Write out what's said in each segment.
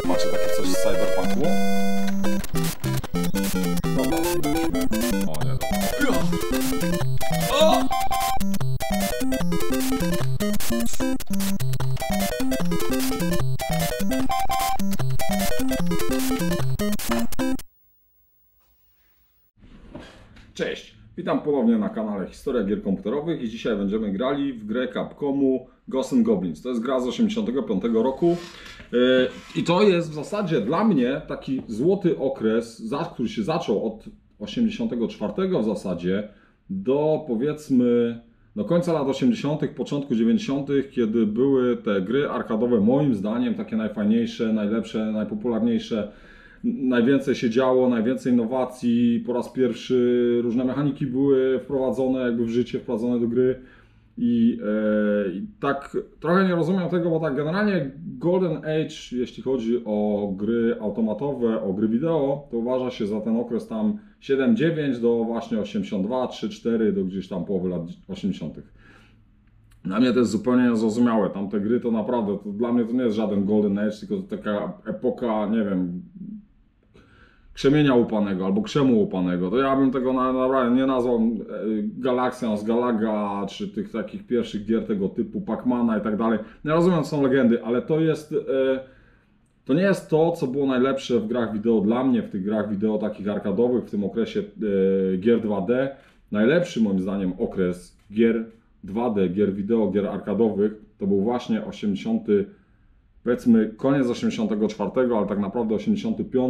Macie takie coś z Cyberpunku? Dobra, o nie, dobra. O! Cześć, witam ponownie na kanale Historia Gier Komputerowych i dzisiaj będziemy grali w grę Capcomu Ghosts and Goblins. To jest gra z 1985 roku i to jest w zasadzie dla mnie taki złoty okres, który się zaczął od 1984 w zasadzie do powiedzmy do końca lat 80., początku 90., kiedy były te gry arkadowe moim zdaniem takie najfajniejsze, najlepsze, najpopularniejsze. Najwięcej się działo, najwięcej innowacji, po raz pierwszy różne mechaniki były wprowadzone jakby w życie, wprowadzone do gry i tak trochę nie rozumiem tego, bo tak generalnie Golden Age, jeśli chodzi o gry automatowe, o gry wideo, to uważa się za ten okres tam 7-9 do właśnie 82, 3-4 do gdzieś tam połowy lat 80. Dla mnie to jest zupełnie niezrozumiałe, tamte gry to naprawdę, to dla mnie to nie jest żaden Golden Age, tylko to taka epoka, nie wiem, krzemienia łupanego albo krzemu łupanego. To ja bym tego naprawdę nie nazwał Galaxians, Galaga, czy tych takich pierwszych gier tego typu, Pac-Mana i tak dalej. Nie rozumiem, co są legendy, ale to jest, to nie jest to, co było najlepsze w grach wideo dla mnie, w tych grach wideo takich arkadowych, w tym okresie gier 2D. Najlepszy moim zdaniem okres gier 2D, gier wideo, gier arkadowych, to był właśnie 80, powiedzmy koniec 84, ale tak naprawdę 85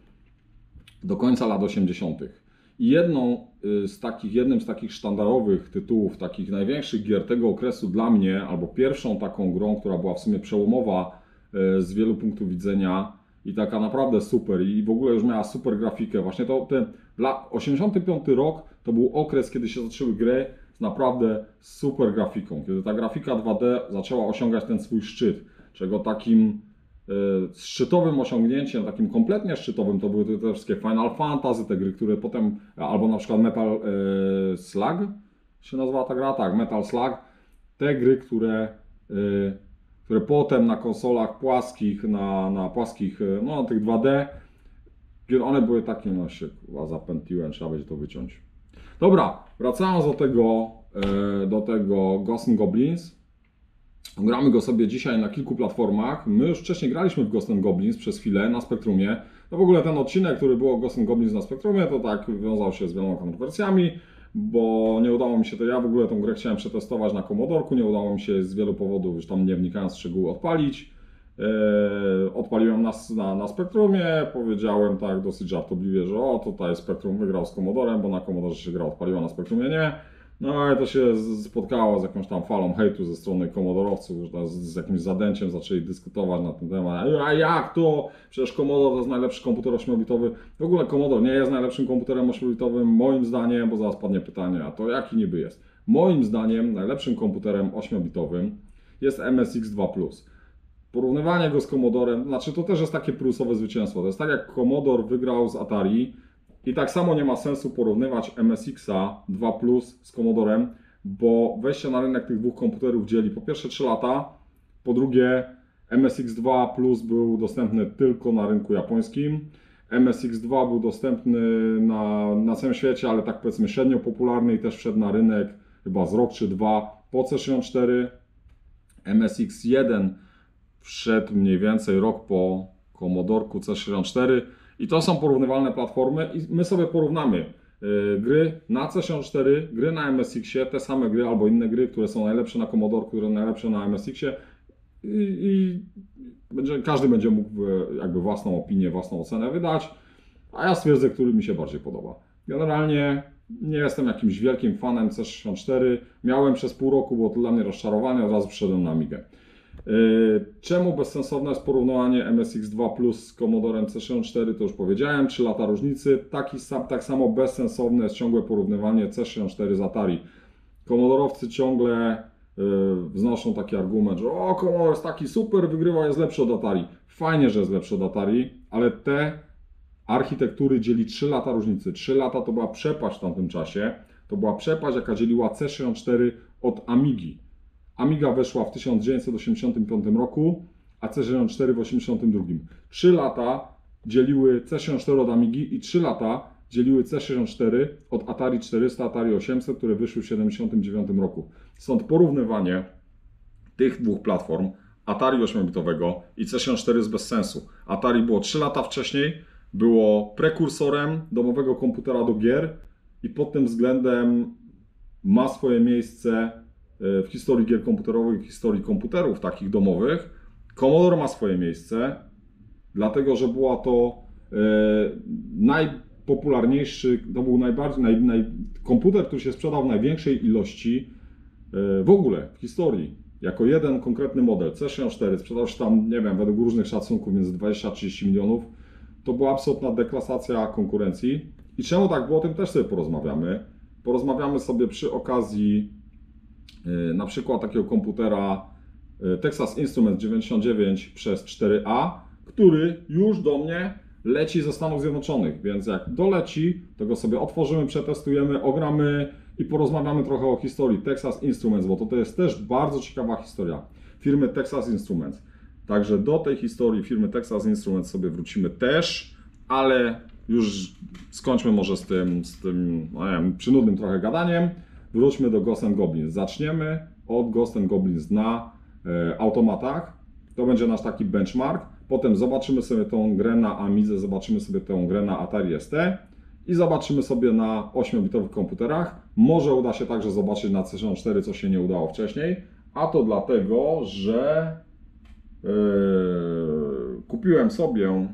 do końca lat 80. I jednym z takich sztandarowych tytułów, takich największych gier tego okresu dla mnie, albo pierwszą taką grą, która była w sumie przełomowa z wielu punktów widzenia i taka naprawdę super i w ogóle już miała super grafikę. Właśnie dla 85 rok to był okres, kiedy się zaczęły gry z naprawdę super grafiką, kiedy ta grafika 2D zaczęła osiągać ten swój szczyt, czego takim szczytowym osiągnięciem, takim kompletnie szczytowym, to były te wszystkie Final Fantasy, te gry, które potem, albo na przykład Metal Slug się nazywała ta gra, tak, Metal Slug, te gry, które potem na konsolach płaskich, na płaskich, no tych 2D, one były takie, no się zapętliłem, trzeba będzie to wyciąć. Dobra, wracając do tego Ghosts and Goblins. Gramy go sobie dzisiaj na kilku platformach. My już wcześniej graliśmy w Ghosts and Goblins przez chwilę na Spectrumie. No w ogóle ten odcinek, który było Ghosts and Goblins na Spectrumie, to tak wiązał się z wieloma kontrowersjami, bo nie udało mi się to, ja w ogóle tą grę chciałem przetestować na Commodorku, nie udało mi się z wielu powodów, już tam nie wnikając w szczegóły, odpalić. Odpaliłem na Spectrumie, powiedziałem tak dosyć żartobliwie, że o, tutaj Spectrum wygrał z Commodorem, bo na Commodorze się gra odpaliła, na Spectrumie nie. No i to się spotkało z jakąś tam falą hejtu ze strony komodorowców, że z jakimś zadęciem zaczęli dyskutować na ten temat. A jak to? Przecież Commodore to jest najlepszy komputer 8-bitowy. W ogóle Commodore nie jest najlepszym komputerem 8-bitowym, moim zdaniem, bo zaraz padnie pytanie, a to jaki niby jest? Moim zdaniem najlepszym komputerem 8-bitowym jest MSX2+. Porównywanie go z Commodorem, znaczy to też jest takie plusowe zwycięstwo. To jest tak jak Commodore wygrał z Atari. I tak samo nie ma sensu porównywać MSX-a 2 Plus z Commodorem, bo wejście na rynek tych dwóch komputerów dzieli po pierwsze 3 lata, po drugie MSX2 Plus był dostępny tylko na rynku japońskim, MSX2 był dostępny na całym świecie, ale tak powiedzmy średnio popularny i też wszedł na rynek chyba z rok czy dwa po C64, MSX1 wszedł mniej więcej rok po Commodorku C64. I to są porównywalne platformy i my sobie porównamy gry na C64, gry na MSX-ie, te same gry albo inne gry, które są najlepsze na Commodore, które są najlepsze na MSX-ie i każdy będzie mógł jakby własną opinię, własną ocenę wydać, a ja stwierdzę, który mi się bardziej podoba. Generalnie nie jestem jakimś wielkim fanem C64, miałem przez pół roku, było to dla mnie rozczarowanie, od razu przyszedłem na Amigę. Czemu bezsensowne jest porównywanie MSX2 Plus z Commodorem C64, to już powiedziałem, 3 lata różnicy. Tak samo bezsensowne jest ciągłe porównywanie C64 z Atari. Commodorowcy ciągle wznoszą taki argument, że o, Commodore jest taki super, wygrywa, jest lepszy od Atari. Fajnie, że jest lepszy od Atari, ale te architektury dzieli 3 lata różnicy. 3 lata to była przepaść w tamtym czasie. To była przepaść, jaka dzieliła C64 od Amigi. Amiga weszła w 1985 roku, a C64 w 82. 3 lata dzieliły C64 od Amigi i 3 lata dzieliły C64 od Atari 400, Atari 800, które wyszły w 79 roku. Stąd porównywanie tych dwóch platform, Atari 8-bitowego i C64 jest bez sensu. Atari było 3 lata wcześniej, było prekursorem domowego komputera do gier i pod tym względem ma swoje miejsce w historii gier komputerowych, w historii komputerów takich domowych. Commodore ma swoje miejsce, dlatego że była to najpopularniejszy, to był komputer, który się sprzedał w największej ilości w ogóle w historii. Jako jeden konkretny model C64 sprzedał się tam, nie wiem, według różnych szacunków między 20 a 30 milionów. To była absolutna deklasacja konkurencji. I czemu tak było, o tym też sobie porozmawiamy. Porozmawiamy sobie przy okazji na przykład takiego komputera Texas Instruments 99 przez 4A, który już do mnie leci ze Stanów Zjednoczonych, więc jak doleci, to go sobie otworzymy, przetestujemy, ogramy i porozmawiamy trochę o historii Texas Instruments, bo to jest też bardzo ciekawa historia firmy Texas Instruments. Także do tej historii firmy Texas Instruments sobie wrócimy też, ale już skończmy może z tym no nie wiem, przynudnym trochę gadaniem. Wróćmy do Ghosts and Goblins. Zaczniemy od Ghosts and Goblins na automatach. To będzie nasz taki benchmark. Potem zobaczymy sobie tą grę na Amidze, zobaczymy sobie tę grę na Atari ST i zobaczymy sobie na 8-bitowych komputerach. Może uda się także zobaczyć na C64, co się nie udało wcześniej. A to dlatego, że kupiłem sobie,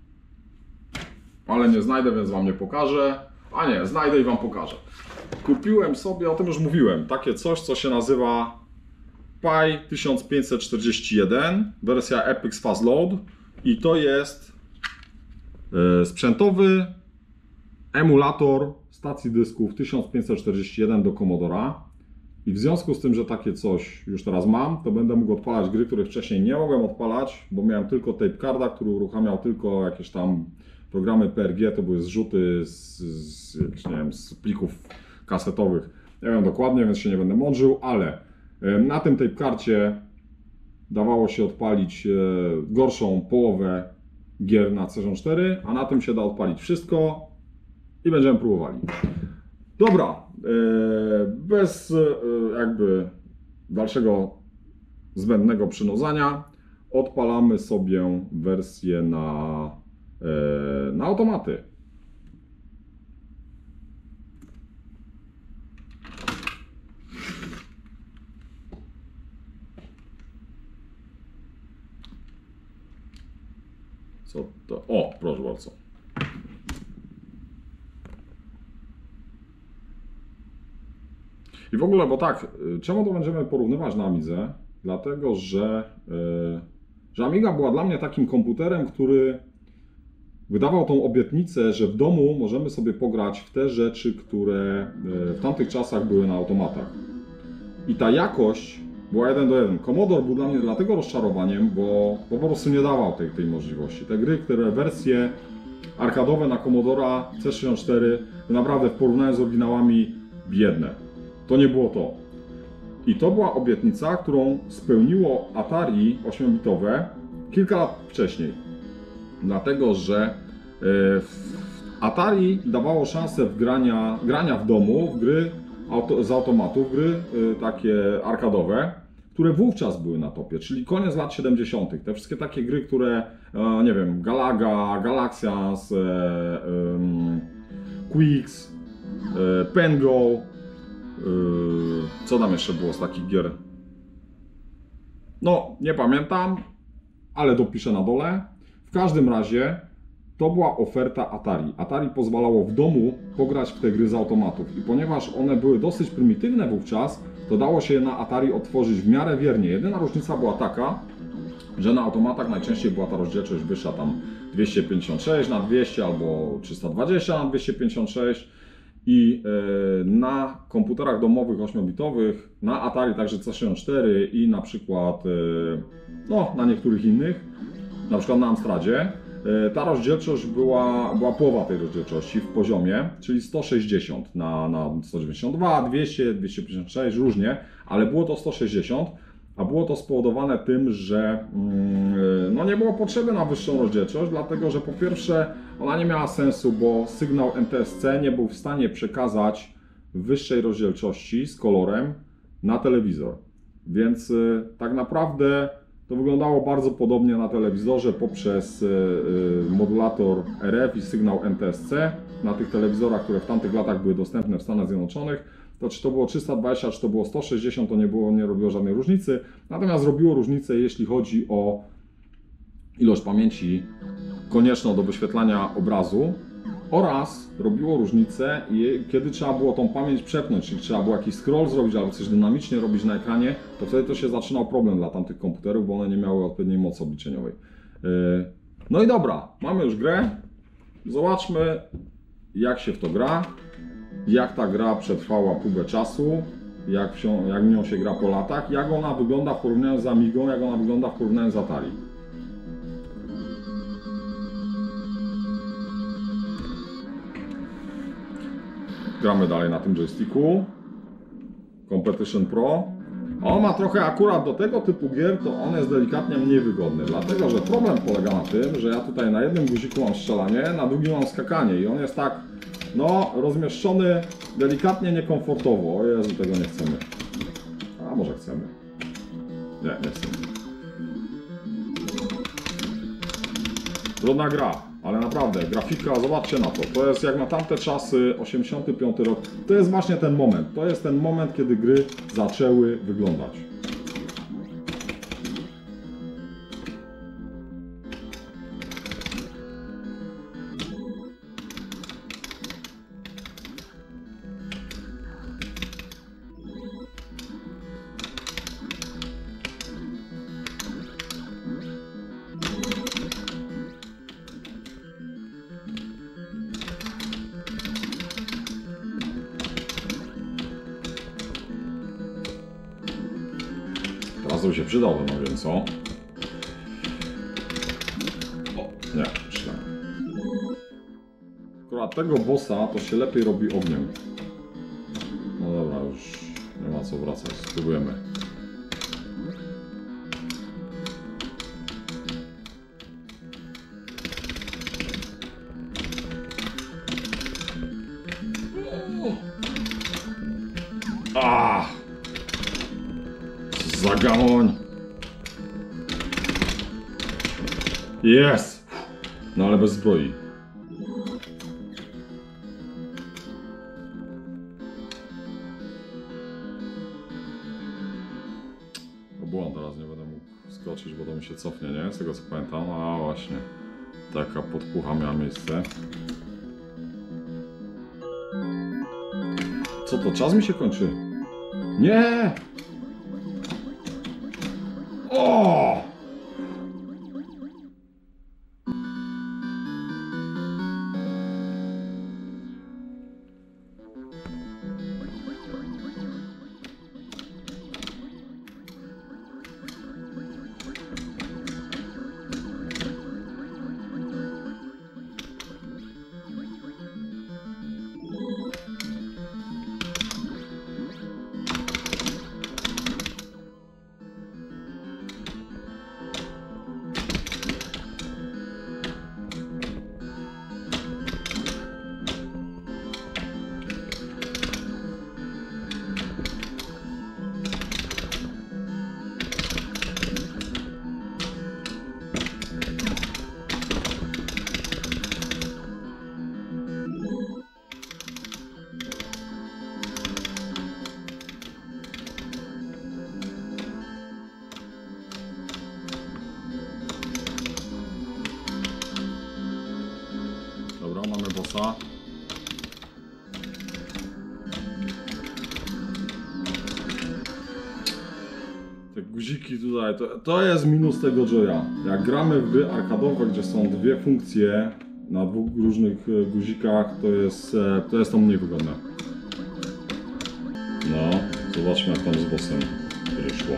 ale nie znajdę, więc Wam nie pokażę. A nie, znajdę i Wam pokażę. Kupiłem sobie, o tym już mówiłem, takie coś, co się nazywa Pi 1541, wersja Epix Fast Load i to jest sprzętowy emulator stacji dysków 1541 do Commodora i w związku z tym, że takie coś już teraz mam, to będę mógł odpalać gry, których wcześniej nie mogłem odpalać, bo miałem tylko tape carda, który uruchamiał tylko jakieś tam programy PRG, to były zrzuty nie wiem, z plików kasetowych. Nie wiem dokładnie, więc się nie będę mądrzył, ale na tym tape karcie dawało się odpalić gorszą połowę gier na C64, a na tym się da odpalić wszystko i będziemy próbowali. Dobra, bez jakby dalszego zbędnego przynudzania odpalamy sobie wersję na automaty. Co to? O, proszę bardzo. I w ogóle, bo tak, czemu to będziemy porównywać na Amidze? Dlatego, że Amiga była dla mnie takim komputerem, który wydawał tą obietnicę, że w domu możemy sobie pograć w te rzeczy, które w tamtych czasach były na automatach. I ta jakość była 1:1. Commodore był dla mnie dlatego rozczarowaniem, bo po prostu nie dawał tej możliwości. Te gry, wersje arkadowe na Commodora C64 naprawdę w porównaniu z oryginałami biedne. To nie było to. I to była obietnica, którą spełniło Atari 8-bitowe kilka lat wcześniej. Dlatego, że Atari dawało szansę grania w domu, w gry z automatów, gry takie arkadowe, które wówczas były na topie, czyli koniec lat 70. Te wszystkie takie gry, które, nie wiem, Galaga, Galaxians, Quicks, Pengo, co tam jeszcze było z takich gier? No, nie pamiętam, ale dopiszę na dole. W każdym razie to była oferta Atari. Atari pozwalało w domu pograć w te gry z automatów i ponieważ one były dosyć prymitywne wówczas, to dało się je na Atari otworzyć w miarę wiernie. Jedyna różnica była taka, że na automatach najczęściej była ta rozdzielczość wyższa, tam 256x200 albo 320x256 i na komputerach domowych 8-bitowych, na Atari także C64 i na przykład no, na niektórych innych, na przykład na Amstradzie, ta rozdzielczość była połowa tej rozdzielczości w poziomie, czyli 160 na 192, 200, 256, różnie, ale było to 160 A było to spowodowane tym, że no nie było potrzeby na wyższą rozdzielczość, dlatego że po pierwsze ona nie miała sensu, bo sygnał NTSC nie był w stanie przekazać wyższej rozdzielczości z kolorem na telewizor. Więc tak naprawdę to wyglądało bardzo podobnie na telewizorze poprzez modulator RF i sygnał NTSC na tych telewizorach, które w tamtych latach były dostępne w Stanach Zjednoczonych. To czy to było 320, czy to było 160, to nie robiło żadnej różnicy. Natomiast robiło różnicę, jeśli chodzi o ilość pamięci konieczną do wyświetlania obrazu oraz robiło różnicę, kiedy trzeba było tą pamięć przepnąć, czyli trzeba było jakiś scroll zrobić albo coś dynamicznie robić na ekranie, to wtedy to się zaczynał problem dla tamtych komputerów, bo one nie miały odpowiedniej mocy obliczeniowej. No i dobra, mamy już grę. Zobaczmy, jak się w to gra. Jak ta gra przetrwała próbę czasu, jak w nią się gra po latach, jak ona wygląda w porównaniu z Amigą, jak ona wygląda w porównaniu z Atari. Gramy dalej na tym joysticku. Competition Pro. On ma trochę akurat do tego typu gier, to on jest delikatnie mniej wygodny, dlatego że problem polega na tym, że ja tutaj na jednym guziku mam strzelanie, na drugim mam skakanie i on jest tak, no, rozmieszczony delikatnie niekomfortowo. O Jezu, tego nie chcemy. A może chcemy. Nie chcemy. Trudna gra, ale naprawdę, grafika, zobaczcie na to. To jest jak na tamte czasy, 85 rok. To jest właśnie ten moment. To jest ten moment, kiedy gry zaczęły wyglądać. Teraz to by się przydało, no wiem co. O, nie, źle. Akurat tego bossa to się lepiej robi ogniem. No dobra, już nie ma co wracać, spróbujemy. Zagamoń! Jest! No ale bez zbroi. Błąd, teraz nie będę mógł skoczyć, bo to mi się cofnie, nie? Z tego co pamiętam. A właśnie. Taka podpucha miała miejsce. Co to? Czas mi się kończy. Nie! O! Dobra, mamy bossa. Te guziki tutaj, to jest minus tego Joya. Jak gramy w gry arkadowe, gdzie są dwie funkcje na dwóch różnych guzikach, to jest to mniej wygodne. No, zobaczmy jak tam z bossem będzie szło.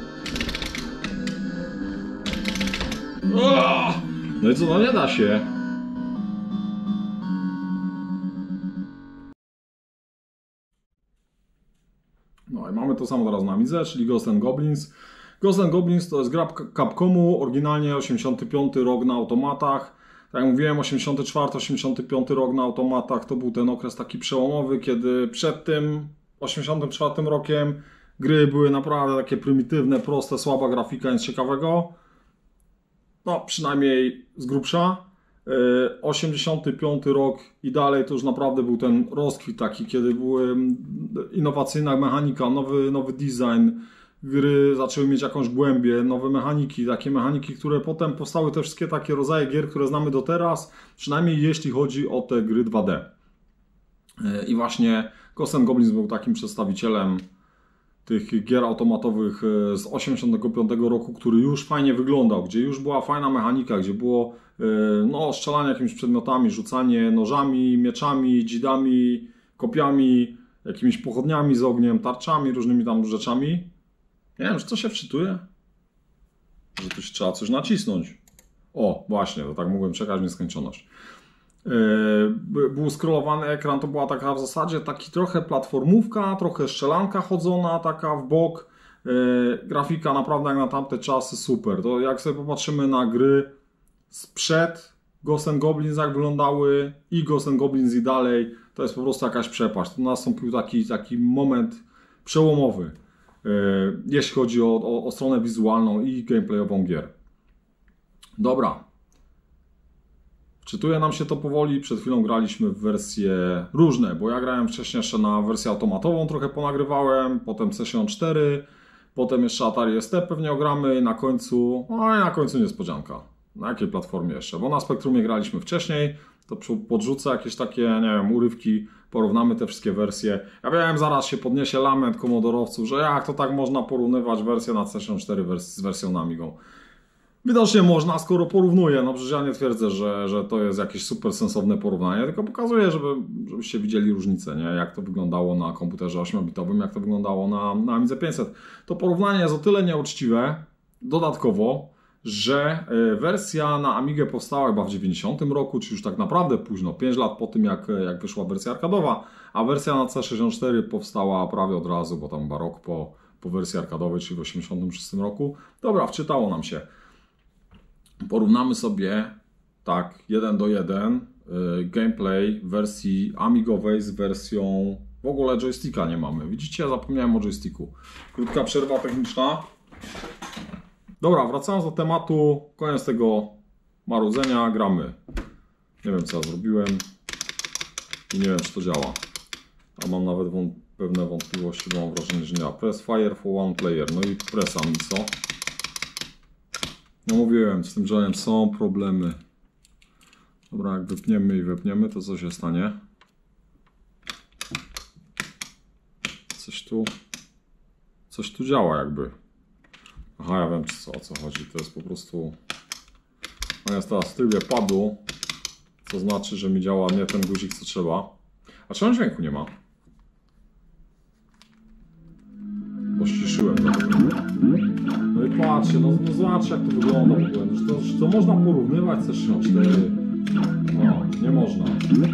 No i co, no nie da się. No i mamy to samo teraz na Amidze, czyli Ghosts and Goblins. Ghosts and Goblins to jest gra Capcomu, oryginalnie 85 rok na automatach. Tak jak mówiłem, 84-85 rok na automatach to był ten okres taki przełomowy, kiedy przed tym 84 rokiem gry były naprawdę takie prymitywne, proste, słaba grafika, nic ciekawego. No, przynajmniej z grubsza. 85 rok i dalej to już naprawdę był ten rozkwit taki, kiedy była innowacyjna mechanika, nowy design, gry zaczęły mieć jakąś głębię, nowe mechaniki, takie mechaniki, które potem powstały te wszystkie takie rodzaje gier, które znamy do teraz, przynajmniej jeśli chodzi o te gry 2D. I właśnie Ghosts and Goblins był takim przedstawicielem tych gier automatowych z 85 roku, który już fajnie wyglądał, gdzie już była fajna mechanika, gdzie było no, strzelanie jakimiś przedmiotami, rzucanie nożami, mieczami, dzidami, kopiami, jakimiś pochodniami z ogniem, tarczami, różnymi tam rzeczami. Nie wiem, czy to się wczytuje? Że tu się trzeba coś nacisnąć. O, właśnie, to tak mogłem czekać w nieskończoność. Był scrollowany ekran, to była taka w zasadzie taki trochę platformówka, trochę strzelanka chodzona, taka w bok. Grafika naprawdę jak na tamte czasy super. To jak sobie popatrzymy na gry sprzed Ghosts and Goblins, jak wyglądały i Ghosts and Goblins i dalej, to jest po prostu jakaś przepaść. To nastąpił taki moment przełomowy, jeśli chodzi o stronę wizualną i gameplayową gier. Dobra. Wczytuje nam się to powoli, przed chwilą graliśmy w wersje różne, bo ja grałem wcześniej jeszcze na wersję automatową, trochę ponagrywałem, potem Session 4, potem jeszcze Atari ST pewnie ogramy, na końcu niespodzianka. Na jakiej platformie jeszcze? Bo na Spectrumie graliśmy wcześniej, to podrzucę jakieś takie, nie wiem, urywki, porównamy te wszystkie wersje. Ja wiem, zaraz się podniesie lament komodorowców, że jak to tak można porównywać wersję na Session 4 z wersją na Amigą. Widocznie można, skoro porównuję. No przecież ja nie twierdzę, że to jest jakieś super sensowne porównanie, tylko pokazuję, żebyście widzieli różnicę, nie? Jak to wyglądało na komputerze 8-bitowym, jak to wyglądało na Amidze 500. To porównanie jest o tyle nieuczciwe, dodatkowo, że wersja na Amigę powstała chyba w 90 roku, czy już tak naprawdę późno, 5 lat po tym jak wyszła wersja arkadowa, a wersja na C64 powstała prawie od razu, bo tam chyba rok po wersji arkadowej, czyli w 86 roku. Dobra, wczytało nam się. Porównamy sobie tak 1 do 1 gameplay wersji amigowej z wersją, w ogóle joysticka nie mamy. Widzicie, ja zapomniałem o joysticku. Krótka przerwa techniczna. Dobra, wracając do tematu, koniec tego marudzenia, gramy. Nie wiem co ja zrobiłem i nie wiem czy to działa. A mam nawet pewne wątpliwości, bo mam wrażenie, że nie działa. Press fire for one player, no i pressa miso. No mówiłem, z tym joyem są problemy. Dobra, jak wypniemy i wypniemy, to co się stanie? Coś tu działa jakby. Aha, ja wiem o co chodzi. To jest po prostu... On jest teraz w trybie padu, co znaczy, że mi działa nie ten guzik co trzeba. A czemu dźwięku nie ma? Bo ściszyłem to. No i patrzcie, no zobaczcie jak to wygląda w ogóle. To można porównywać C64. No, nie można.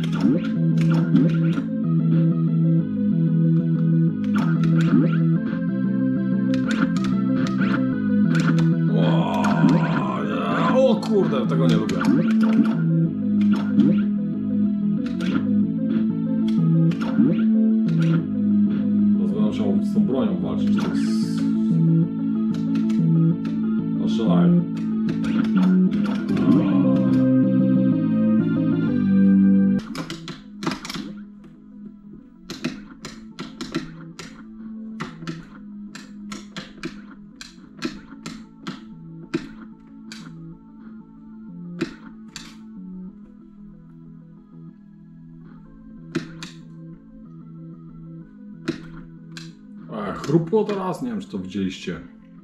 O kurde, tego nie lubię. Będę musiał z tą bronią walczyć. To jest... No strzelaj. Chrupło teraz? Nie wiem, czy to widzieliście.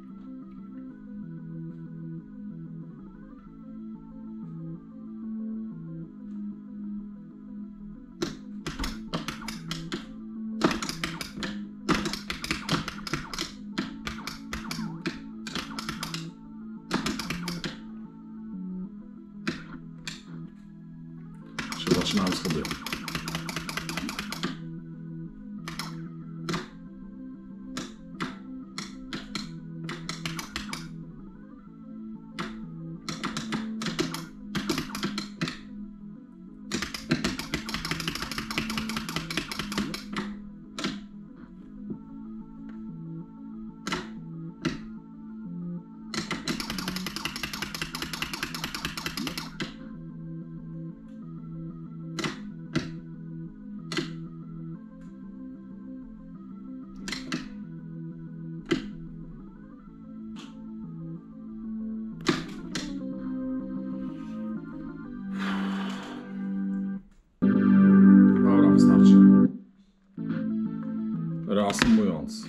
Zaczynałem sobie. reasumując.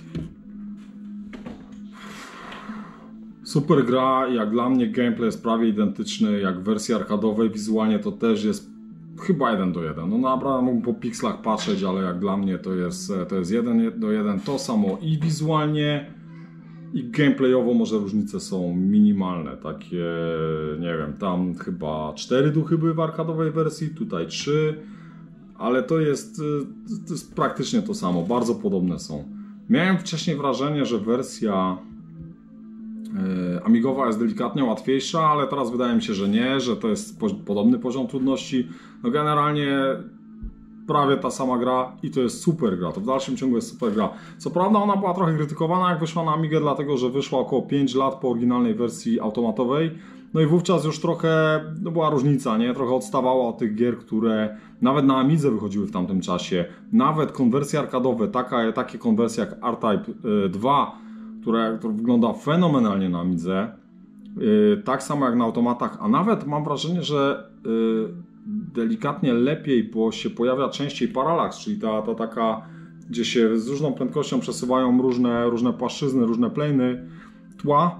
Super gra, jak dla mnie gameplay jest prawie identyczny jak w wersji arkadowej, wizualnie to też jest chyba 1:1. No naprawdę mógłbym po pikslach patrzeć, ale jak dla mnie to jest 1:1. To samo i wizualnie, i gameplayowo może różnice są minimalne, takie, nie wiem, tam chyba 4 duchy były w arkadowej wersji, tutaj 3, ale to jest praktycznie to samo, bardzo podobne są. Miałem wcześniej wrażenie, że wersja amigowa jest delikatnie łatwiejsza, ale teraz wydaje mi się, że nie, że to jest podobny poziom trudności. No generalnie prawie ta sama gra i to jest super gra, to w dalszym ciągu jest super gra. Co prawda ona była trochę krytykowana jak wyszła na Amigę, dlatego że wyszła około 5 lat po oryginalnej wersji automatowej. No i wówczas już trochę była różnica, nie? Trochę odstawała od tych gier, które nawet na Amidze wychodziły w tamtym czasie. Nawet konwersje arkadowe, takie konwersje jak R-Type 2, które wygląda fenomenalnie na Amidze, tak samo jak na automatach, a nawet mam wrażenie, że delikatnie lepiej, bo się pojawia częściej paralaks, czyli ta taka, gdzie się z różną prędkością przesuwają różne płaszczyzny, różne plany tła.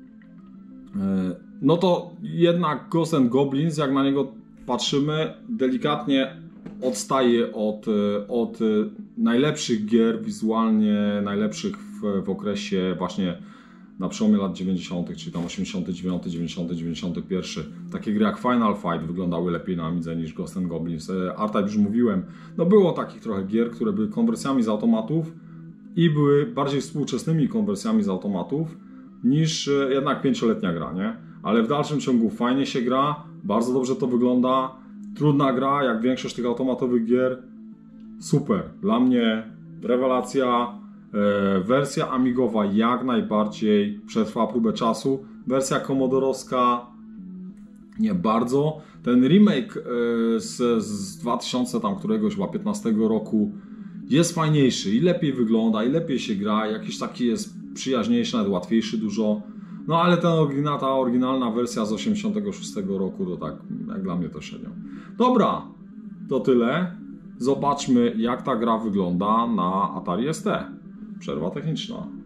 No to jednak Ghosts & Goblins, jak na niego patrzymy, delikatnie odstaje od najlepszych gier wizualnie, najlepszych w okresie właśnie na przełomie lat 90., czyli tam 89, 90, 91. Takie gry jak Final Fight wyglądały lepiej na Amidze niż Ghosts & Goblins. R-Type już mówiłem. No było takich trochę gier, które były konwersjami z automatów i były bardziej współczesnymi konwersjami z automatów niż jednak 5-letnia gra, nie? Ale w dalszym ciągu fajnie się gra, bardzo dobrze to wygląda. Trudna gra, jak większość tych automatowych gier. Super. Dla mnie rewelacja. Wersja amigowa jak najbardziej przetrwała próbę czasu. Wersja komodorowska nie bardzo. Ten remake z 2000 tam któregoś 15 roku jest fajniejszy i lepiej wygląda, i lepiej się gra, jakiś taki jest przyjaźniejszy, nawet łatwiejszy dużo. No ale ta oryginalna wersja z 86 roku to tak jak dla mnie to średnio. Dobra, to tyle. Zobaczmy jak ta gra wygląda na Atari ST. Przerwa techniczna.